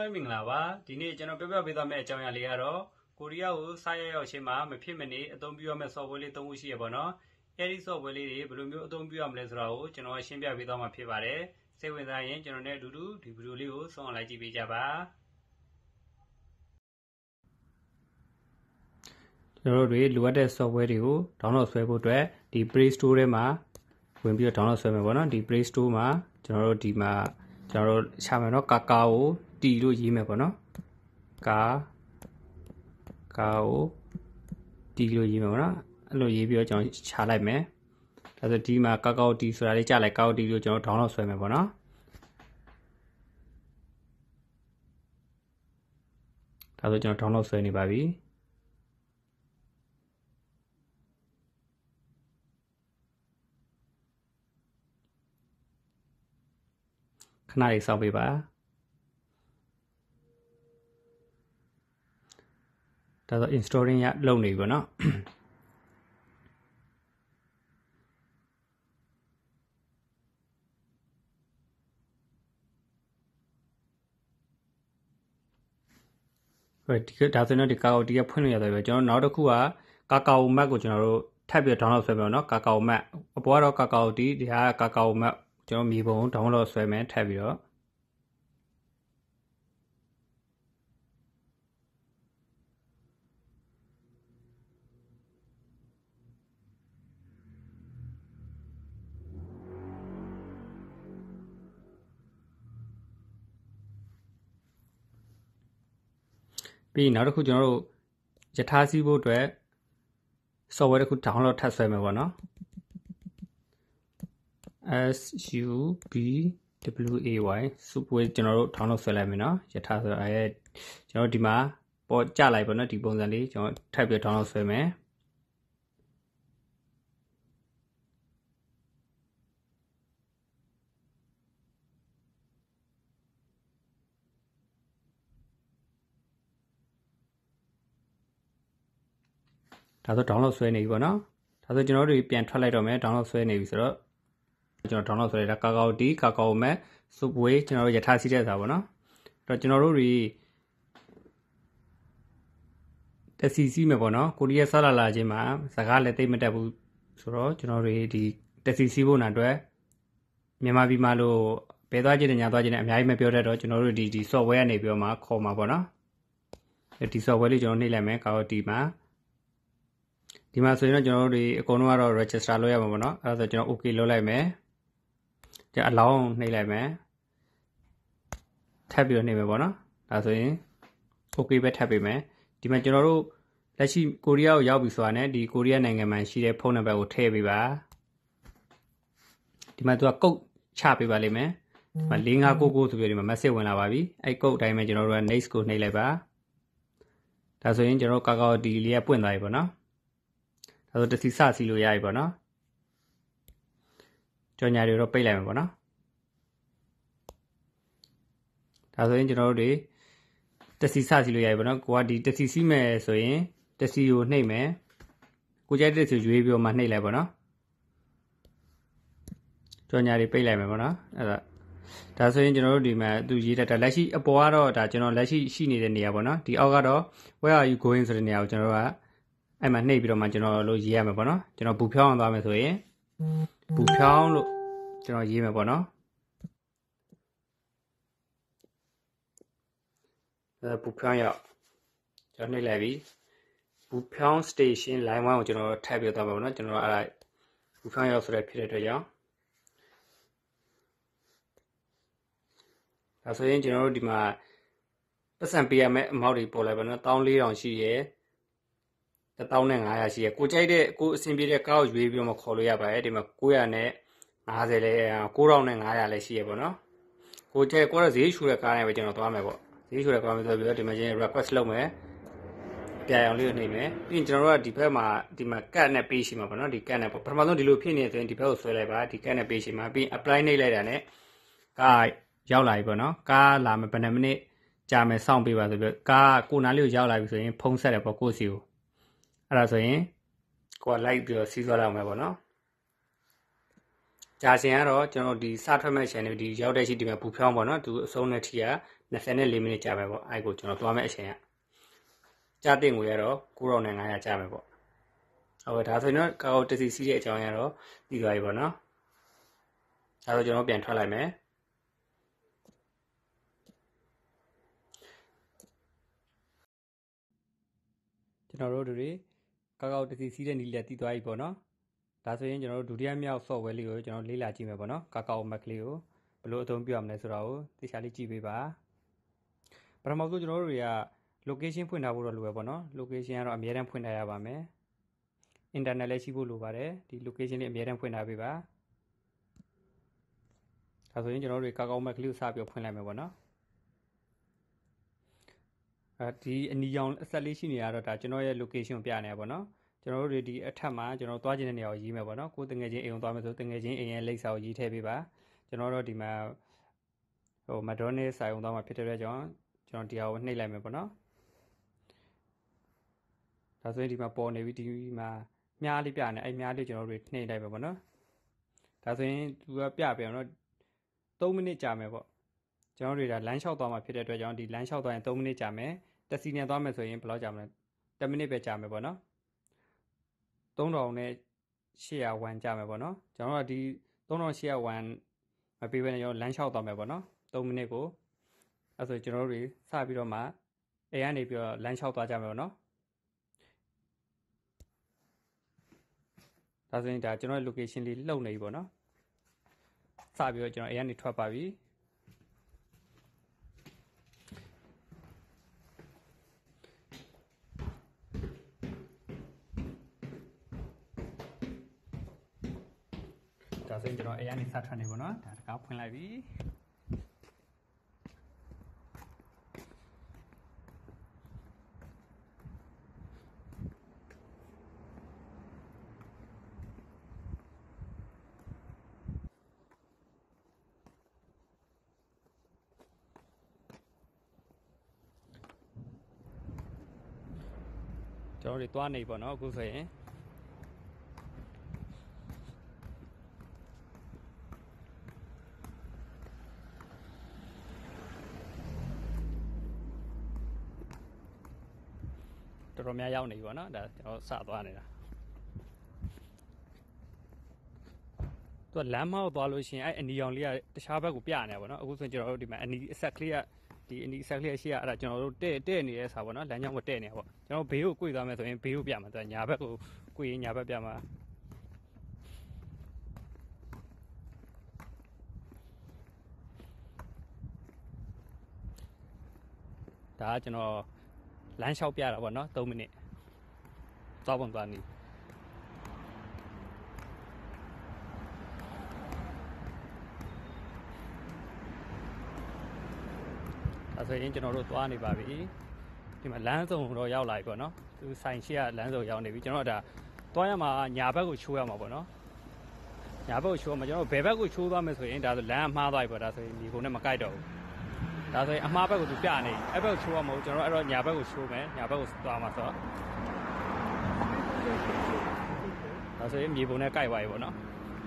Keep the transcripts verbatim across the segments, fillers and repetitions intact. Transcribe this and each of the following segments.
မင်္ဂလာပါဒီနေ့ကျွန်တော်ပြောပြပေးသွားမယ့်အကြောင်းအရာလေးကတော့ကိုရီးယားကိုစားရောက်ရောက်ချင်းမှာမဖြစ်မနေအသုံးပြုရမယ့် software လေးသုံးခုရှိရပါတော့အဲဒီ software လေးတွေဘယ်လိုမျိုးအသုံးပြုရမလဲဆိုတာကိုကျွန်တော်ရှင်းပြပေးသွားမှာဖြစ်ပါတယ်စိတ်ဝင်စားရင်ကျွန်တော်နဲ့အတူတူဒီဗီဒီယိုလေးကိုဆုံးအောင်လိုက်ကြည့်ပေးကြပါကျွန်တော်တို့တွေလိုအပ်တဲ့ software တွေကို download ဆွဲဖို့အတွက်ဒီ Play Store ထဲမှာဝင်ပြီးတော့ download ဆွဲမယ်ပေါ့နော်ဒီ Play Store မှာကျွန်တော်တို့ဒီမှာကျွန်တော်တို့ရှာမယ်နော်ကာကာကိုတီလို့ရေးမယ်ပေါ့နော်ကာကာကိုတီလို့ရေးမယ်ပေါ့နော်အဲ့လိုရေးပြီးတော့ကျွန်တော်ချလိုက်မယ်ဒါဆိုဒီမှာကာကာကိုတီဆိုတာလေးကြားလိုက်ကာကာကိုတီလို့ကျွန်တော် download ဆွဲမယ်ပေါ့နော်ဒါဆိုကျွန်တော် download ဆွဲနေပါပြီခဏလေးစောင့်ပေးပါဒါဆို installing ရလုပ်နေပြီပေါ့နော်ဒီဒါဆိုတော့ဒီကာကာအိုတီကဖွင့်လို့ရတယ်ပဲကျွန်တော်နောက်တစ်ခုကကာကာအိုမတ်ကိုကျွန်တော်တို့ထပ်ပြီး download ဆွဲမယ်နော်ကာကာအိုမတ်အပေါ်ကတော့ကာကာအိုတီဒီဟာကာကာအိုမတ်ကျွန်တော်မြေပုံ download ဆွဲမယ်ထပ်ပြီးတော့ပြီးနောက်တစ်ခုကျွန်တော်တို့ယထာစီးဖို့အတွက် software တစ်ခု download ထပ်ဆွဲမယ်ပေါ့နော် S U B W A Y software ကျွန်တော်တို့ download ဆွဲလိုက်မယ်နော်ယထာဆိုအဲကျွန်တော်ဒီမှာပေါ်ကြလိုက်ပေါ့နော်ဒီပုံစံလေးကျွန်တော်ထပ်ပြီး download ဆွဲမယ်ဒါဆို download ဆွဲနေပြီပေါ့နော်ဒါဆိုကျွန်တော်တို့ပြန်ထွက်လိုက်တော့မယ် download ဆွဲနေပြီဆိုတော့ကျွန်တော် download ဆွဲလိုက်တာကာကာအိုတီကာကာအိုမက် software ကျွန်တော်တို့ယထာစီးတဲ့စာပေါ့နော်အဲ့တော့ကျွန်တော်တို့တွေတစီစီးမယ်ပေါ့နော်ကိုရီးယားဆလာလာချင်းမှာစကားလည်းသိမတက်ဘူးဆိုတော့ကျွန်တော်တွေဒီတစီစီးဖို့နာအတွက်မြန်မာပြည်မှာလို့ဘယ်သွားခြင်းနဲ့ညာသွားခြင်းနဲ့အများကြီးမပြောတတ်တော့ကျွန်တော်တို့ဒီဒီ software ကနေပြီးတော့မှခေါ်မှာပေါ့နော်ဒီ software လေးကျွန်တော်နှိပ်လိုက်မယ်ကာကာအိုတီမှာဒီမှာဆိုရင်တော့ကျွန်တော်တို့ဒီအကုန်လုံးကတော့ register လုပ်ရမှာပေါ့နော်အဲ့ဒါဆိုကျွန်တော် okay လုပ်လိုက်မယ်じゃあ allow နှိပ်လိုက်မယ်ထပ်ပြီးတော့နှိပ်မယ်ပေါ့နော်ဒါဆိုရင် okay ပဲထပ်ပေးမယ်ဒီမှာကျွန်တော်တို့လက်ရှိကိုရီးယားကိုရောက်ပြီဆိုတာနဲ့ဒီကိုရီးယားနိုင်ငံမှာရှိတဲ့ဖုန်းနံပါတ်ကိုထည့်ပေးပါဒီမှာသူကကုတ်ချပေးပါလိမ့်မယ်ဒီမှာ၄၅၉၉ဆိုပြီးဒီမှာ message ဝင်လာပါပြီအဲ့ကုတ်အတိုင်းပဲကျွန်တော်တို့က next ကိုနှိပ်လိုက်ပါဒါဆိုရင်ကျွန်တော်တို့ကာကာအိုတီလေးကပွင့်သွားပြီပေါ့နော်ဒါဆိုတစီစစီလို့ရပြီပေါ့နော်ကြော်ညာတွေတော့ပိတ်လိုက်မယ်ပေါ့နော်ဒါဆိုရင်ကျွန်တော်တို့တွေတစီစစီလို့ရပြီပေါ့နော်ကိုကဒီတစီစီမယ်ဆိုရင်တစီကိုနှိပ်မယ်ကိုကြိုက်တဲ့တစီရွေးပြီးတော့မှနှိပ်လိုက်ပေါ့နော်ကြော်ညာတွေပိတ်လိုက်မယ်ပေါ့နော်အဲ့ဒါဒါဆိုရင်ကျွန်တော်တို့ဒီမှာသူရေးတတ်လက်ရှိအပေါ်ကတော့ဒါကျွန်တော်လက်ရှိရှိနေတဲ့နေရာပေါ့နော်ဒီအောက်ကတော့ where are you going ဆိုတဲ့နေရာကိုကျွန်တော်တို့ကအဲ့မှာနှိပ်ပြီးတော့မှကျွန်တော်လို့ရေးရမယ်ပေါ့နော်ကျွန်တော်ဘူဖြောင်းအောင်သွားမယ်ဆိုရင်ဘူဖြောင်းလို့ကျွန်တော်ရေးမယ်ပေါ့နော်အဲဘူဖြောင်းရောက်ကျွန်တော်နှိပ်လိုက်ပြီဘူဖြောင်း station line oneကိုကျွန်တော်ထပ်ပြီးတော့သွားမယ်ပေါ့နော်ကျွန်တော်အဲ့ဒါဘူဖြောင်းရောက်ဆိုတဲ့ဖြစ်တဲ့အတွက်ကြောင့်ဒါဆိုရင်ကျွန်တော်တို့ဒီမှာပတ်စံပေးရမယ့်အမောက်တွေပေါ်လိုက်ပါနော်၁၄၀၀၀ရှိရယ်တစ်သောင်းနဲ့ငါးရာရှိရယ်ကိုကြိုက်တဲ့ကိုအဆင်ပြေတဲ့ကားကိုရွေးပြီးတော့မှခေါ်လို့ရပါတယ်ဒီမှာ၉ရာနဲ့၅၀လဲ၉ထောင်နဲ့၅ရာလဲရှိရပေါ့နော်ကိုကြိုက်ကိုတော့ဈေးရှူတဲ့ကားနဲ့ပဲကျွန်တော်သွားမယ်ပေါ့ဈေးရှူတဲ့ကားမျိုးဆိုပြီးတော့ဒီမှာချင်း request လုပ်မယ်ပြရအောင်လေးနှိပ်မယ်ပြီးရင်ကျွန်တော်တို့ကဒီဘက်မှာဒီမှာ cut နဲ့ page ရှိမှာပေါ့နော်ဒီ cut နဲ့ပေါ့ပထမဆုံးဒီလိုဖြစ်နေဆိုရင်ဒီဘက်ကိုဆွဲလိုက်ပါဒီ cut နဲ့ page ရှိမှာပြီး apply နှိပ်လိုက်တာနဲ့ကားရောက်လာပြီပေါ့နော်ကားလာမယ်ဘယ်နှမိနစ်ကြာမယ်စောင့်ပေးပါဆိုပြီးကားကိုနားလေးကိုရောက်လာပြီဆိုရင်ဖုန်းဆက်တယ်ပေါ့ကိုစီကိုအဲ့ဒါဆိုရင်ကိုကလိုက်ပြီးတော့စီးသွားလောက်မယ်ပေါ့နော်ကြာစင်ကတော့ကျွန်တော်ဒီစထွက်မဲ့ channel ဒီရောက်တဲ့ရှိဒီမှာပူဖြောင်းပေါ့နော်သူအဆုံးနဲ့ထီက၂၄မိနစ်ကြာမယ်ပေါ့အဲ့ကိုကျွန်တော်သွားမဲ့အချိန်ကကြာတဲ့ငွေကတော့၉ထောင်၅ရာကြာမယ်ပေါ့ဟုတ်ကဲ့ဒါဆိုရင်တော့ကာကိုတစီစီးတဲ့အကြောင်းရတော့ပြီးသွားပြီပေါ့နော်ဒါဆိုကျွန်တော်ပြန်ထွက်လိုက်မယ်ကျွန်တော်တို့တွေကာကောတစီစီးတဲ့နီးလက်တီးသွားပြီပေါ့နော်ဒါဆိုရင်ကျွန်တော်တို့ဒုတိယမြောက် software လေးကိုကျွန်တော်လေ့လာကြည့်မယ်ပေါ့နော်ကာကော Mac လေးကိုဘယ်လိုအသုံးပြုရမလဲဆိုတာကိုသိချာလေးကြည့်ပေးပါပထမဆုံးကျွန်တော်တို့တွေက location ဖွင့်ထားဖို့တော့လိုပဲပေါ့နော် location ကတော့အများအားဖွင့်ထားရပါမယ် internet လည်းရှိဖို့လိုပါတယ်ဒီ location လေးအများအားဖွင့်ထားပေးပါဒါဆိုရင်ကျွန်တော်တို့တွေကာကော Mac လေးကိုစပြီးဖွင့်လိုက်မယ်ပေါ့နော်အဲဒီအနီရောင်အဆက်လေးရှိနေရတော့ဒါကျွန်တော်ရဲ့ location ကိုပြနေရပါတော့ကျွန်တော်တို့တွေဒီအထက်မှာကျွန်တော်သွားခြင်းတဲ့နေရာကိုရေးမယ်ပေါ့နော်ကိုယ်တငယ်ချင်းအိမ်ကိုသွားမယ်ဆိုတငယ်ချင်းအိမ်ရဲ့လိပ်စာကိုရေးထည့်ပေးပါကျွန်တော်တို့ဒီမှာဟို McDonald's ဆိုင်အောင်သွားမှာဖြစ်တဲ့အတွက်ကြောင့်ကျွန်တော်ဒီဟာကိုနှိပ်လိုက်မယ်ပေါ့နော်ဒါဆိုရင်ဒီမှာပေါ်နေပြီဒီမှာမြားလေးပြနေအဲ့မြားလေးကျွန်တော်တို့နှိပ်လိုက်မယ်ပေါ့နော်ဒါဆိုရင်သူကပြပြအောင်နော်၃မိနစ်ကြာမယ်ပေါ့ကျွန်တော်တို့ဒါလမ်းလျှောက်သွားမှာဖြစ်တဲ့အတွက်ကြောင့်ဒီလမ်းလျှောက်သွားရင်၃မိနစ်ကြာမယ်တက်စီနဲ့သွားမယ်ဆိုရင်ဘယ်လောက်ကြာမလဲ၁မိနစ်ပဲကြာမယ်ပေါ့နော်၃ထောင်နဲ့၈ရာဝမ်ကြာမယ်ပေါ့နော်ကျွန်တော်တို့ဒီ၃ထောင်၈ရာဝမ်မပေးဘဲနဲ့ကျွန်တော်လမ်းလျှောက်သွားမယ်ပေါ့နော်၃မိနစ်ကိုအဲဆိုကျွန်တော်တို့တွေစပြီးတော့မှအိမ်ကနေပြီးတော့လမ်းလျှောက်သွားကြမယ်ပေါ့နော်ဒါဆိုရင်ဒါကျွန်တော် location လေးလှုပ်နေပြီပေါ့နော်စပြီးတော့ကျွန်တော်အိမ်ကနေထွက်ပါပြီဒါဆိုရင်ကျွန်တော်အိမ်ကနေစထွက်နေပေါ့နော်ဒါတကားဖွင့်လိုက်ပြီကျွန်တော်တွေသွားနေပေါ့နော်အခုဆိုရင်တော်တော်များရောက်နေပြီပေါ့နော်ဒါကျွန်တော်စသွားနေတာသူကလမ်းမောက်သွားလို့ရှိရင်အဲ့အနီရောင်လေးကတခြားဘက်ကိုပြနေတာပေါ့နော်အခုဆိုရင်ကျွန်တော်တို့ဒီမှာအနီအဆက်ကလေးကဒီအနီအဆက်ကလေးရှိရအဲ့ဒါကျွန်တော်တို့တဲ့တဲ့နေတဲ့ဆာပေါ့နော်လမ်းကြောင်းကိုတဲ့နေတာပေါ့ကျွန်တော်ဘေးကို꿰သွားမယ်ဆိုရင်ဘေးကိုပြမှာသူကညာဘက်ကို꿰ရင်ညာဘက်ပြမှာဒါကကျွန်တော်လမ်းလျှောက်ပြတာပေါ့နော်၃မိနစ်သွားပုံသွားနေဒါဆိုရင်ကျွန်တော်တို့သွားနေပါပြီဒီမှာလမ်းစုံတော့ရောက်လာပြီပေါ့နော်သူဆိုင်ရှိကလမ်းစုံရောက်နေပြီကျွန်တော်ဒါသွားရမှာညာဘက်ကိုချိုးရမှာပေါ့နော်ညာဘက်ကိုချိုးမှာကျွန်တော်ဘယ်ဘက်ကိုချိုးသွားမယ်ဆိုရင်ဒါဆိုလမ်းအမှားသွားပြီပေါ့ဒါဆိုရင်ဒီကုန်းနဲ့မကိုက်တော့ဘူးဒါဆိုရင်အမှားဘက်ကိုသူပြနေအဲ့ဘက်ကိုချိုးရမှာကျွန်တော်အဲ့တော့ညာဘက်ကိုချိုးမယ်ညာဘက်ကိုသွားမှာဆိုတော့ဒါဆိုရင်မြေပုံနဲ့ကိုက်သွားပြီပေါ့နော်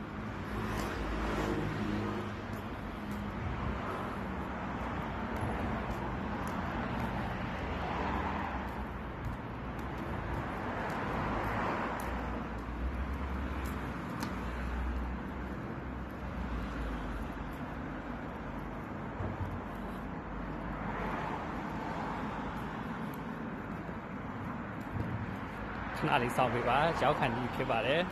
ခဏလေးစောင့်ပေးပါရောက်ခံပြီးဖြစ်ပါတယ်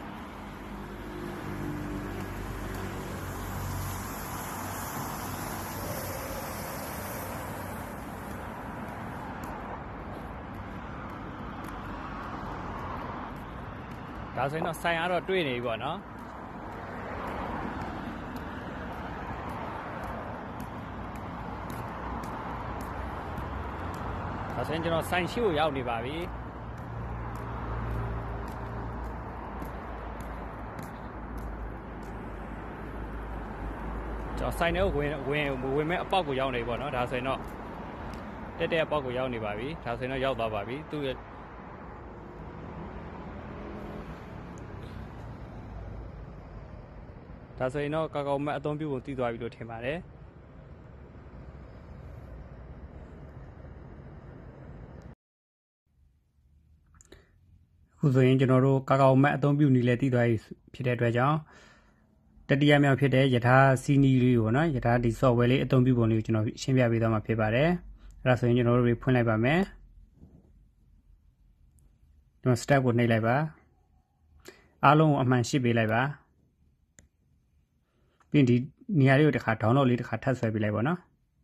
ဒါဆိုရင်တော့ဆိုင်ကတော့တွေ့နေပြီပေါ့နော်ဒါဆိုရင်ကျွန်တော်ဆိုင်ရှိကိုရောက်နေပါပြီကျွန်တော်ဆိုင်ထဲကိုဝင်ဝင်ဝင်မဲ့အပေါက်ကိုရောက်နေပြီပေါ့နော်ဒါဆိုရင်တော့တက်တက်အပေါက်ကိုရောက်နေပါပြီဒါဆိုရင်တော့ရောက်သွားပါပြီသူ့ရဲ့ဒါဆိုရင်တော့ကာကာအိုမတ်အသုံးပြုပုံသိသွားပြီလို့ထင်ပါတယ်အခုဆိုရင်ကျွန်တော်တို့ကာကာအိုမတ်အသုံးပြုနည်းလည်းသိသွားပြီဖြစ်တဲ့အတွက်ကြောင့်တတိယမြောက်ဖြစ်တဲ့ယထာစီနီလေးကိုနော်ယထာဒီ software လေးအသုံးပြုပုံလေးကိုကျွန်တော်ရှင်းပြပေးသွားမှာဖြစ်ပါတယ်အဲ့ဒါဆိုရင်ကျွန်တော်တို့ဖွင့်လိုက်ပါမယ်ကျွန်တော် step ကိုနှိပ်လိုက်ပါအားလုံးကိုအမှန်ရှင်းပေးလိုက်ပါပြီးရင်ဒီနေရာလေးကိုတစ်ခါ download လေးတစ်ခါထပ်ဆွဲပေးလိုက်ပါနော်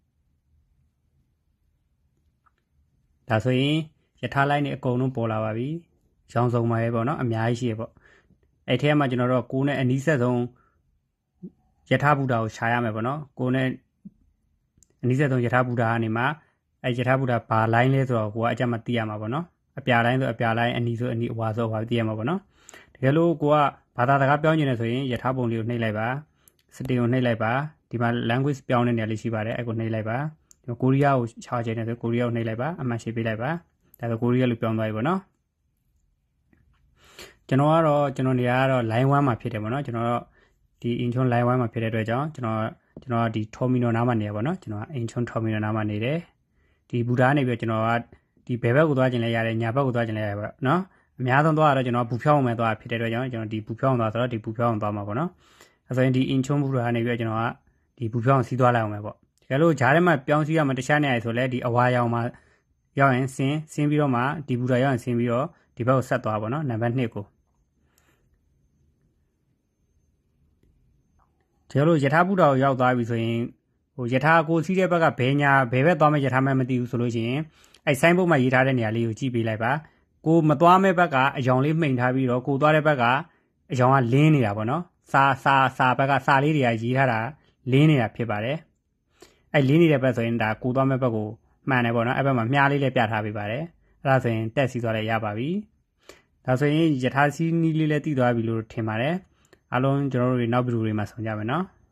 ဒါဆိုရင်ယထာလိုက်နေအကုန်လုံးပေါ်လာပါပြီရောင်စုံပါရဲ့ပေါ့နော်အများကြီးရှိရပေါ့အဲ့ထဲမှာကျွန်တော်တို့ကိုယ်နဲ့အနီးဆက်ဆုံးယထာဘုဒ္ဓကိုရှာရမယ်ပေါ့နော်ကိုယ်နဲ့အနီးဆက်ဆုံးယထာဘုဒ္ဓကနေမှအဲ့ယထာဘုဒ္ဓဘာ line လဲဆိုတော့ကိုကအကြမ်းမသိရမှာပေါ့နော်အပြာ line ဆိုအပြာ line အနီးဆိုအနီးအဝါဆိုအဝါသိရမှာပေါ့နော်တကယ်လို့ကိုကဘာသာစကားပြောင်းနေတယ်ဆိုရင်ယထာပုံလေးကိုနှိပ်လိုက်ပါစတင်ကိုနှိပ်လိုက်ပါဒီမှာ language ပြောင်းတဲ့နေရာလေးရှိပါတယ်အဲ့ကိုနှိပ်လိုက်ပါဒီကိုရီးယားကိုချားချင်တယ်ဆိုကိုရီးယားကိုနှိပ်လိုက်ပါအမှန်ရှင်းပေးလိုက်ပါဒါဆိုကိုရီးယားလို့ပြောင်းသွားပြီပေါ့နော်ကျွန်တော်ကတော့ကျွန်တော်နေရာကတော့ line one မှာဖြစ်တယ်ပေါ့နော်ကျွန်တော်တော့ဒီ Incheon line one မှာဖြစ်တဲ့အတွက်ကြောင့်ကျွန်တော်ကျွန်တော်ဒီ terminal နားမှာနေရပါတော့ကျွန်တော် Incheon terminal နားမှာနေတယ်ဒီဘူတာနေပြီးကျွန်တော်ကဒီဘယ်ဘက်ကိုသွားကျင်လဲရတယ်ညာဘက်ကိုသွားကျင်လဲရပါနော်အများဆုံးသွားတော့ကျွန်တော်ဘူဖြောင်းအောင်ပဲသွားဖြစ်တဲ့အတွက်ကြောင့်ကျွန်တော်ဒီဘူဖြောင်းသွားဆိုတော့ဒီဘူဖြောင်းအောင်သွားမှာပေါ့နော်အဲဆိုရင်ဒီ Incheon ဘူတာနေပြီးကျွန်တော်ကဒီဘူဖြောင်းစီးသွားလိုက်အောင်ပဲပေါ့တကယ်လို့ဂျားထဲမှာပြောင်းစီးရမှာတခြားနေရာဆိုလဲဒီအဝါရောင်မှာရောက်ရင်ဆင်းဆင်းပြီးတော့မှဒီဘူတာရောက်ရင်ဆင်းပြီးတော့ဒီဘက်ကိုဆက်သွားပါတော့နံပါတ်twoကိုဒီလိုယထာဘုဒ္ဓကိုရောက်သွားပြီဆိုရင်ဟိုယထာကိုစီးတဲ့ဘက်ကဘယ်ညာဘယ်ဘက်သွားမှယထာမှမသိဘူးဆိုလို့ရှိရင်အဲဆိုင်းဘုတ်မှာရေးထားတဲ့နေရာလေးကိုကြည့်ပေးလိုက်ပါကိုမသွားမဲ့ဘက်ကအယောင်လေးမှိန်ထားပြီးတော့ကိုသွားတဲ့ဘက်ကအယောင်ကလင်းနေတာပေါ့နော်စာစာစာဘက်ကစာလေးတွေကရေးထားတာလင်းနေတာဖြစ်ပါတယ်အဲလင်းနေတဲ့ဘက်ဆိုရင်ဒါကိုသွားမဲ့ဘက်ကိုမှန်တယ်ပေါ့နော်အဲ့ဘက်မှာမြားလေးလည်းပြထားပေးပါတယ်အဲ့ဒါဆိုရင်တက်စီသွားလည်းရပါပြီဒါဆိုရင်ယထာစီနီးလေးလည်းတည်သွားပြီလို့ထင်ပါတယ်အားလုံးကျွန်တော်တို့နောက်ဗီဒီယိုတွေမှာဆောင်ကြမယ်နော်